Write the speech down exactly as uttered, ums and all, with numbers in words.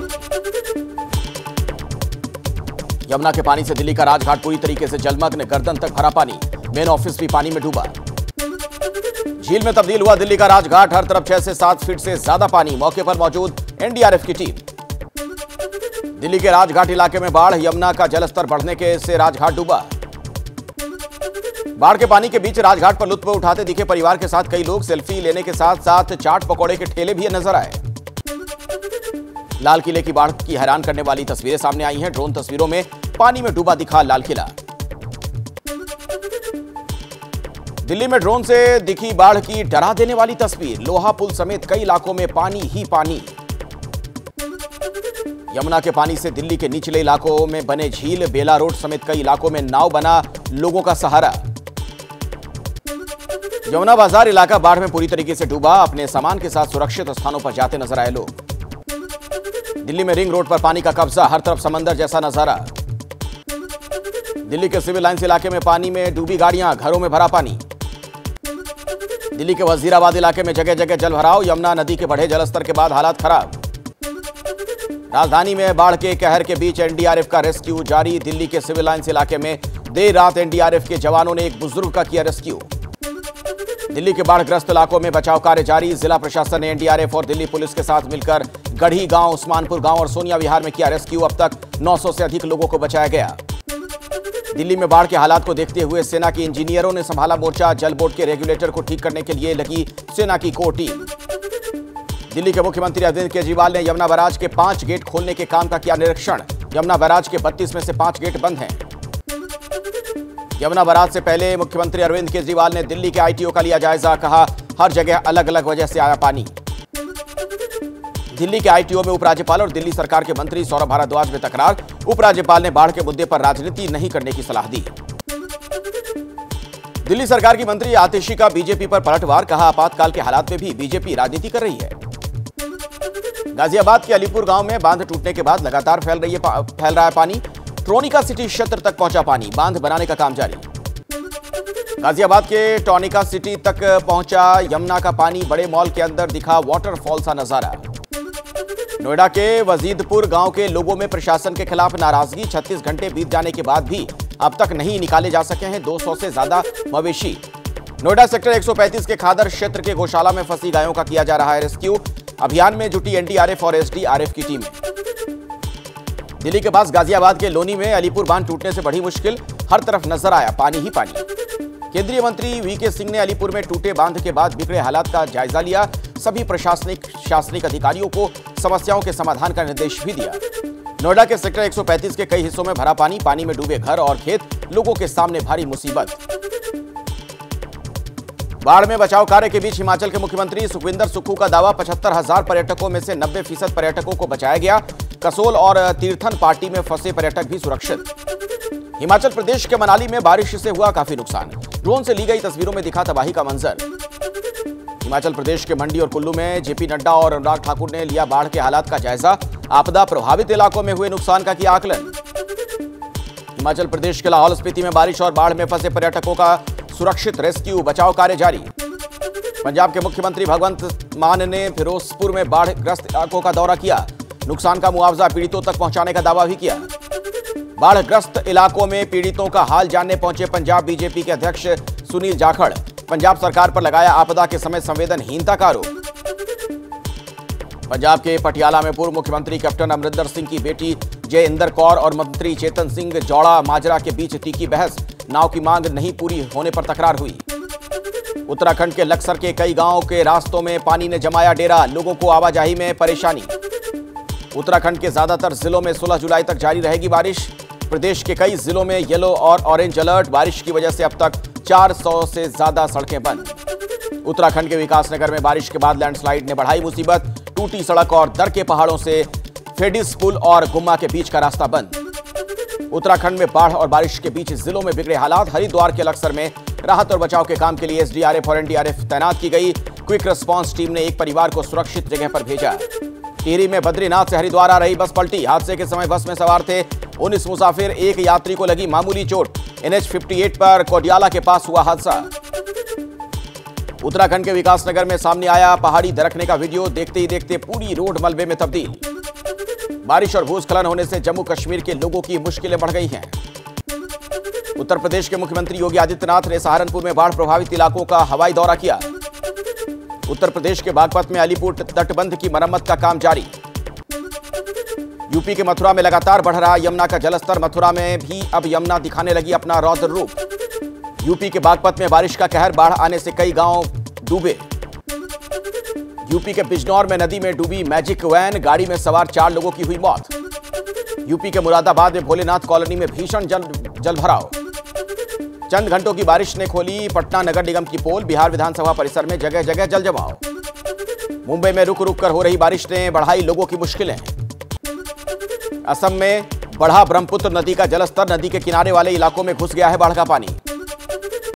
यमुना के पानी से दिल्ली का राजघाट पूरी तरीके से जलमग्न, गर्दन तक भरा पानी, मेन ऑफिस भी पानी में डूबा। झील में तब्दील हुआ दिल्ली का राजघाट, हर तरफ छह से सात फीट से ज्यादा पानी, मौके पर मौजूद एनडीआरएफ की टीम। दिल्ली के राजघाट इलाके में बाढ़, यमुना का जलस्तर बढ़ने के से राजघाट डूबा। बाढ़ के पानी के बीच राजघाट पर लुत्फ उठाते दिखे परिवार के साथ कई लोग, सेल्फी लेने के साथ साथ चाट पकौड़े के ठेले भी नजर आए। लाल किले की बाढ़ की हैरान करने वाली तस्वीरें सामने आई हैं। ड्रोन तस्वीरों में पानी में डूबा दिखा लाल किला। दिल्ली में ड्रोन से दिखी बाढ़ की डरा देने वाली तस्वीर, लोहा पुल समेत कई इलाकों में पानी ही पानी। यमुना के पानी से दिल्ली के निचले इलाकों में बने झील, बेला रोड समेत कई इलाकों में नाव बना लोगों का सहारा। यमुना बाजार इलाका बाढ़ में पूरी तरीके से डूबा, अपने सामान के साथ सुरक्षित स्थानों पर जाते नजर आए लोग। दिल्ली में रिंग रोड पर पानी का कब्जा, हर तरफ समंदर जैसा नजारा। दिल्ली के सिविल लाइंस इलाके में पानी में डूबी गाड़ियां, घरों में भरा पानी। दिल्ली के वजीराबाद इलाके में जगह जगह जल भराव, यमुना नदी के बढ़े जलस्तर के बाद हालात खराब। राजधानी में बाढ़ के कहर के बीच एनडीआरएफ का रेस्क्यू जारी। दिल्ली के सिविल लाइंस इलाके में देर रात एनडीआरएफ के जवानों ने एक बुजुर्ग का किया रेस्क्यू। दिल्ली के बाढ़ग्रस्त इलाकों में बचाव कार्य जारी। जिला प्रशासन ने एनडीआरएफ और दिल्ली पुलिस के साथ मिलकर गढ़ी गांव, उस्मानपुर गांव और सोनिया विहार में किया रेस्क्यू। अब तक नौ सौ से अधिक लोगों को बचाया गया। दिल्ली में बाढ़ के हालात को देखते हुए सेना के इंजीनियरों ने संभाला मोर्चा। जल बोर्ड के रेगुलेटर को ठीक करने के लिए लगी सेना की कोर टीम। दिल्ली के मुख्यमंत्री अरविंद केजरीवाल ने यमुना बैराज के पांच गेट खोलने के काम का किया निरीक्षण। यमुना बैराज के बत्तीस में से पांच गेट बंद हैं। यमुना बैराज से पहले मुख्यमंत्री अरविंद केजरीवाल ने दिल्ली के आईटीओ का लिया जायजा, कहा हर जगह अलग अलग वजह से आया पानी। दिल्ली के आईटीओ में उपराज्यपाल और दिल्ली सरकार के मंत्री सौरभ भारद्वाज में तकरार। उपराज्यपाल ने बाढ़ के मुद्दे पर राजनीति नहीं करने की सलाह दी। दिल्ली सरकार की मंत्री आतिशी का बीजेपी पर पलटवार, कहा आपातकाल के हालात में भी बीजेपी राजनीति कर रही है। गाजियाबाद के अलीपुर गांव में बांध टूटने के बाद लगातार फैल रही है फैल रहा है पानी। ट्रोनिका सिटी क्षेत्र तक पहुंचा पानी, बांध बनाने का काम जारी। गाजियाबाद के ट्रोनिका सिटी तक पहुंचा यमुना का पानी, बड़े मॉल के अंदर दिखा वाटरफॉल सा नजारा। नोएडा के वजीदपुर गांव के लोगों में प्रशासन के खिलाफ नाराजगी। छत्तीस घंटे बीत जाने के बाद भी अब तक नहीं निकाले जा सके हैं दो सौ से ज्यादा मवेशी। नोएडा सेक्टर एक सौ पैंतीस के खादर क्षेत्र के गौशाला में फंसी गायों का किया जा रहा है रेस्क्यू। अभियान में जुटी एनडीआरएफ और एसडीआरएफ की टीमें। दिल्ली के पास गाजियाबाद के लोनी में अलीपुर बांध टूटने से बड़ी मुश्किल, हर तरफ नजर आया पानी ही पानी। केंद्रीय मंत्री वीके सिंह ने अलीपुर में टूटे बांध के बाद बिगड़े हालात का जायजा लिया। सभी प्रशासनिक शासनिक अधिकारियों को समस्याओं के समाधान का निर्देश भी दिया। नोएडा के सेक्टर एक सौ पैंतीस के कई हिस्सों में भरा पानी, पानी में डूबे घर और खेत, लोगों के सामने भारी मुसीबत। बाढ़ में बचाव कार्य के बीच हिमाचल के मुख्यमंत्री सुखविंदर सुक्खू का दावा, पचहत्तर हजार पर्यटकों में से नब्बे फीसद पर्यटकों को बचाया गया। कसोल और तीर्थन पार्टी में फंसे पर्यटक भी सुरक्षित। हिमाचल प्रदेश के मनाली में बारिश से हुआ काफी नुकसान। ड्रोन से ली गई तस्वीरों में दिखा तबाही का मंजर। हिमाचल प्रदेश के मंडी और कुल्लू में जेपी नड्डा और अनुराग ठाकुर ने लिया बाढ़ के हालात का जायजा। आपदा प्रभावित इलाकों में हुए नुकसान का किया आकलन। हिमाचल प्रदेश के लाहौल स्पीति में बारिश और बाढ़ में फंसे पर्यटकों का सुरक्षित रेस्क्यू, बचाव कार्य जारी। पंजाब के मुख्यमंत्री भगवंत मान ने फिरोजपुर में बाढ़ग्रस्त इलाकों का दौरा किया। नुकसान का मुआवजा पीड़ितों तक पहुंचाने का दावा भी किया। बाढ़ग्रस्त इलाकों में पीड़ितों का हाल जानने पहुंचे पंजाब बीजेपी के अध्यक्ष सुनील जाखड़। पंजाब सरकार पर लगाया आपदा के समय संवेदनहीनता का आरोप। पंजाब के पटियाला में पूर्व मुख्यमंत्री कैप्टन अमरिंदर सिंह की बेटी जय इंदर कौर और मंत्री चेतन सिंह जौड़ा माजरा के बीच तीखी बहस। नाव की मांग नहीं पूरी होने पर तकरार हुई। उत्तराखंड के लक्सर के कई गांवों के रास्तों में पानी ने जमाया डेरा, लोगों को आवाजाही में परेशानी। उत्तराखंड के ज्यादातर जिलों में सोलह जुलाई तक जारी रहेगी बारिश। प्रदेश के कई जिलों में येलो और ऑरेंज अलर्ट। बारिश की वजह से अब तक चार सौ से ज्यादा सड़कें बंद। उत्तराखंड के विकासनगर में बारिश के बाद लैंडस्लाइड ने बढ़ाई मुसीबत। टूटी सड़क और दर के पहाड़ों से फेडिस पुल और गुम्मा के बीच का रास्ता बंद। उत्तराखंड में बाढ़ और बारिश के बीच जिलों में बिगड़े हालात। हरिद्वार के लक्सर में राहत और बचाव के काम के लिए एसडीआरएफ और एनडीआरएफ तैनात की गई। क्विक रिस्पांस टीम ने एक परिवार को सुरक्षित जगह पर भेजा। टिहरी में बद्रीनाथ से हरिद्वार आ रही बस पलटी। हादसे के समय बस में सवार थे उन्नीस मुसाफिर, एक यात्री को लगी मामूली चोट। एनएच अट्ठावन पर कोडियाला के पास हुआ हादसा। उत्तराखंड के विकासनगर में सामने आया पहाड़ी दरकने का वीडियो। देखते ही देखते पूरी रोड मलबे में तब्दील। बारिश और भूस्खलन होने से जम्मू कश्मीर के लोगों की मुश्किलें बढ़ गई हैं। उत्तर प्रदेश के मुख्यमंत्री योगी आदित्यनाथ ने सहारनपुर में बाढ़ प्रभावित इलाकों का हवाई दौरा किया। उत्तर प्रदेश के बागपत में अलीपुर तटबंध की मरम्मत का काम जारी। यूपी के मथुरा में लगातार बढ़ रहा यमुना का जलस्तर, मथुरा में भी अब यमुना दिखाने लगी अपना रौद्र रूप। यूपी के बागपत में बारिश का कहर, बाढ़ आने से कई गांव डूबे। यूपी के बिजनौर में नदी में डूबी मैजिक वैन, गाड़ी में सवार चार लोगों की हुई मौत। यूपी के मुरादाबाद में भोलेनाथ कॉलोनी में भीषण जल जलभराव। चंद घंटों की बारिश ने खोली पटना नगर निगम की पोल, बिहार विधानसभा परिसर में जगह जगह जलजमाव। मुंबई में रुक रुक कर हो रही बारिश ने बढ़ाई लोगों की मुश्किलें। असम में बढ़ा ब्रह्मपुत्र नदी का जलस्तर, नदी के किनारे वाले इलाकों में घुस गया है बाढ़ का पानी।